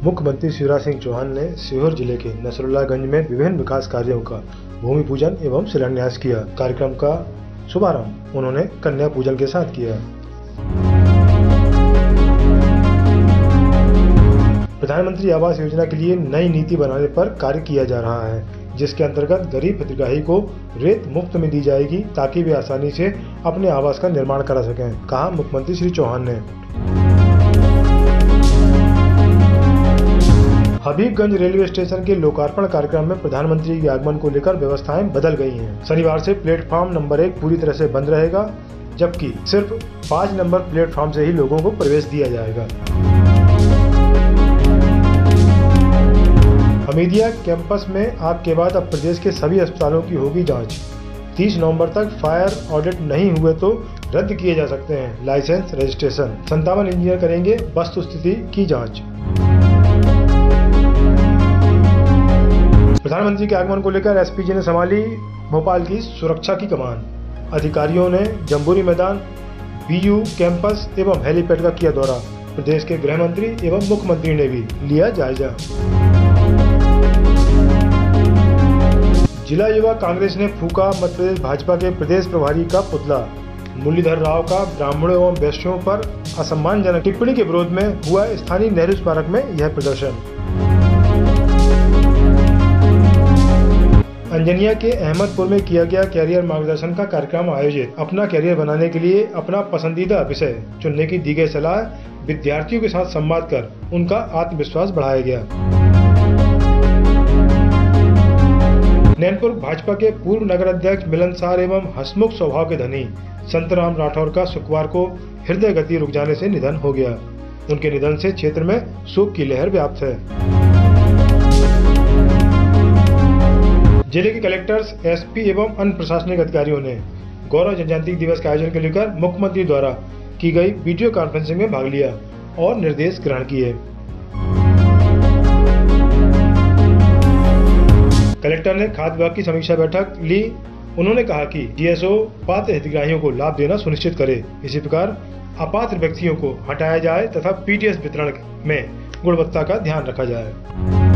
मुख्यमंत्री शिवराज सिंह चौहान ने सीहोर जिले के नसरुल्लागंज में विभिन्न विकास कार्यों का भूमि पूजन एवं शिलान्यास किया। कार्यक्रम का शुभारंभ उन्होंने कन्या पूजन के साथ किया। प्रधानमंत्री आवास योजना के लिए नई नीति बनाने पर कार्य किया जा रहा है, जिसके अंतर्गत गरीब हितग्राही को रेत मुफ्त में दी जाएगी ताकि वे आसानी से अपने आवास का निर्माण करा सकें, कहा मुख्यमंत्री श्री चौहान ने। हबीबगंज रेलवे स्टेशन के लोकार्पण कार्यक्रम में प्रधानमंत्री के आगमन को लेकर व्यवस्थाएं बदल गई हैं। शनिवार से प्लेटफॉर्म नंबर 1 पूरी तरह से बंद रहेगा, जबकि सिर्फ 5 नंबर प्लेटफॉर्म से ही लोगों को प्रवेश दिया जाएगा। हमीदिया कैंपस में आग के बाद अब प्रदेश के सभी अस्पतालों की होगी जांच। 30 नवंबर तक फायर ऑडिट नहीं हुए तो रद्द किए जा सकते हैं लाइसेंस रजिस्ट्रेशन। 57 इंजीनियर करेंगे वस्तुस्थिति की जांच। प्रधानमंत्री के आगमन को लेकर एसपीजी ने संभाली भोपाल की सुरक्षा की कमान। अधिकारियों ने जम्बूरी मैदान, बीयू कैंपस एवं हेलीपैड का किया दौरा। प्रदेश के गृह मंत्री एवं मुख्यमंत्री ने भी लिया जायजा। जिला युवा कांग्रेस ने फूका मध्य प्रदेश भाजपा के प्रदेश प्रभारी का पुतला। मुरलीधर राव का ब्राह्मणों एवं वैश्यों पर असम्मानजनक टिप्पणी के विरोध में हुआ स्थानीय नेहरू स्मारक में यह प्रदर्शन। अंजनिया के अहमदपुर में किया गया कैरियर मार्गदर्शन का कार्यक्रम आयोजित। अपना कैरियर बनाने के लिए अपना पसंदीदा विषय चुनने की दी गई सलाह। विद्यार्थियों के साथ संवाद कर उनका आत्मविश्वास बढ़ाया गया। नैनपुर भाजपा के पूर्व नगर अध्यक्ष मिलनसार एवं हसमुख स्वभाव के धनी संतराम राठौर का शुक्रवार को हृदय गति रुक जाने से निधन हो गया। उनके निधन से क्षेत्र में शोक की लहर व्याप्त है। जिले के कलेक्टर्स, एसपी एवं अन्य प्रशासनिक अधिकारियों ने गौरव जनजाति दिवस के आयोजन को लेकर मुख्यमंत्री द्वारा की गई वीडियो कॉन्फ्रेंसिंग में भाग लिया और निर्देश ग्रहण किए। कलेक्टर ने खाद्य विभाग की समीक्षा बैठक ली। उन्होंने कहा कि डीएसओ पात्र हितग्राहियों को लाभ देना सुनिश्चित करे। इसी प्रकार अपात्र व्यक्तियों को हटाया जाए तथा पीडीएस वितरण में गुणवत्ता का ध्यान रखा जाए।